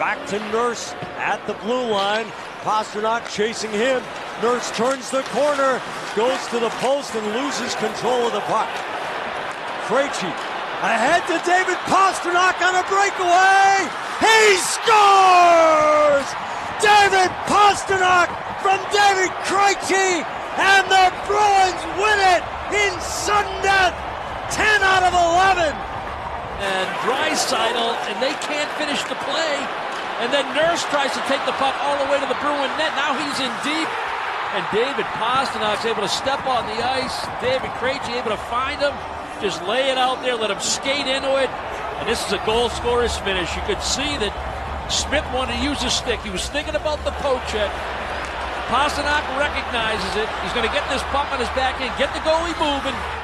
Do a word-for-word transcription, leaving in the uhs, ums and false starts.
Back to Nurse at the blue line. Pastrňák chasing him. Nurse turns the corner, goes to the post and loses control of the puck. Krejci ahead to David Pastrňák on a breakaway. He scores! David Pastrňák from David Krejci, and the Bruins win it in sudden death, ten out of eleven. And Draisaitl, and they can't finish the play. And then Nurse tries to take the puck all the way to the Bruin net. Now he's in deep. And David Pastrňák's able to step on the ice. David Krejci able to find him. Just lay it out there, let him skate into it. And this is a goal scorer's finish. You could see that Smith wanted to use his stick. He was thinking about the poke check. Pastrňák recognizes it. He's going to get this puck on his back end, get the goalie moving.